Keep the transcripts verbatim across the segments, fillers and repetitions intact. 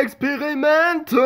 Experimente!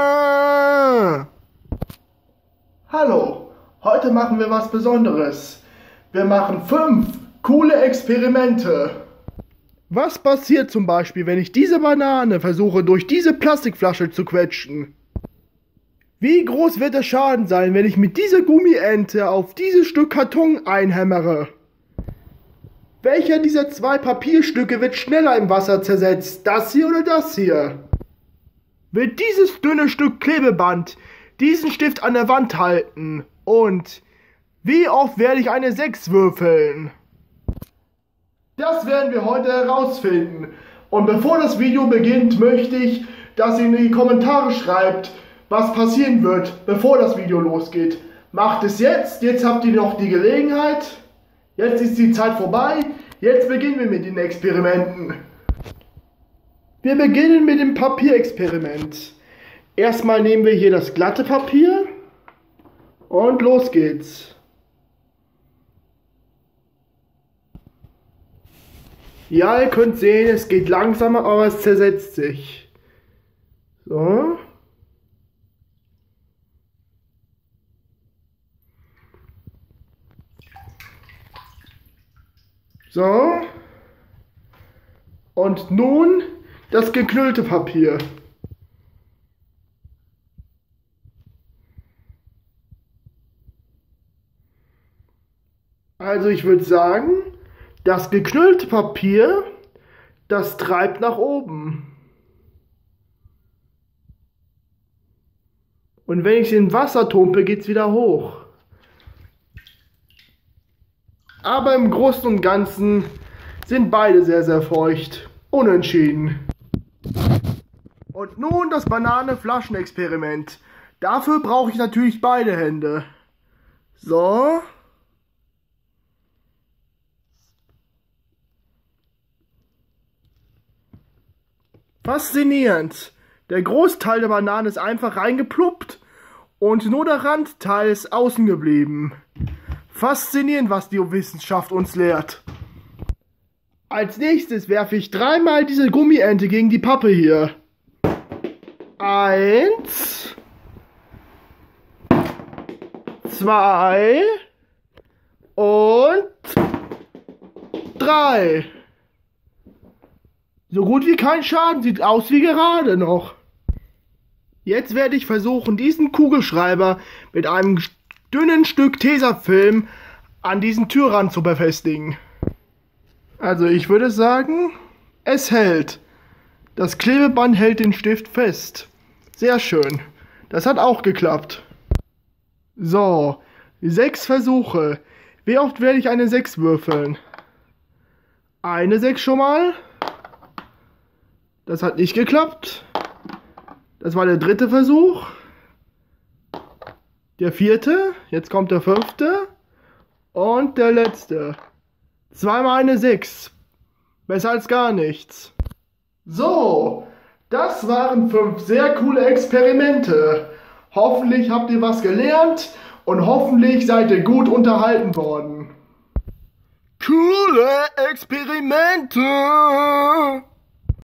Hallo, heute machen wir was Besonderes. Wir machen fünf coole Experimente. Was passiert zum Beispiel, wenn ich diese Banane versuche, durch diese Plastikflasche zu quetschen? Wie groß wird der Schaden sein, wenn ich mit dieser Gummiente auf dieses Stück Karton einhämmere? Welcher dieser zwei Papierstücke wird schneller im Wasser zersetzt? Das hier oder das hier? Wird dieses dünne Stück Klebeband diesen Stift an der Wand halten? Und wie oft werde ich eine sechs würfeln? Das werden wir heute herausfinden. Und bevor das Video beginnt, möchte ich, dass ihr in die Kommentare schreibt, was passieren wird, bevor das Video losgeht. Macht es jetzt, jetzt habt ihr noch die Gelegenheit. Jetzt ist die Zeit vorbei, jetzt beginnen wir mit den Experimenten. Wir beginnen mit dem Papierexperiment. Erstmal nehmen wir hier das glatte Papier und los geht's. Ja, ihr könnt sehen, es geht langsamer, aber es zersetzt sich. So. So. Und nun das geknüllte Papier. Also ich würde sagen, das geknüllte Papier, das treibt nach oben. Und wenn ich es in Wasser tumpe, geht es wieder hoch. Aber im Großen und Ganzen sind beide sehr, sehr feucht. Unentschieden. Und nun das Banane-Flaschen-Experiment. Dafür brauche ich natürlich beide Hände. So. Faszinierend. Der Großteil der Banane ist einfach reingepluppt und nur der Randteil ist außen geblieben. Faszinierend, was die Wissenschaft uns lehrt. Als nächstes werfe ich dreimal diese Gummiente gegen die Pappe hier. Eins. Zwei. Und drei. So gut wie kein Schaden, sieht aus wie gerade noch. Jetzt werde ich versuchen, diesen Kugelschreiber mit einem dünnen Stück Tesafilm an diesen Türrand zu befestigen. Also ich würde sagen, es hält. Das Klebeband hält den Stift fest. Sehr schön. Das hat auch geklappt. So, sechs Versuche. Wie oft werde ich eine sechs würfeln? Eine sechs schon mal. Das hat nicht geklappt. Das war der dritte Versuch. Der vierte. Jetzt kommt der fünfte. Und der letzte. Zweimal eine sechs. Besser als gar nichts. So, das waren fünf sehr coole Experimente. Hoffentlich habt ihr was gelernt und hoffentlich seid ihr gut unterhalten worden. Coole Experimente!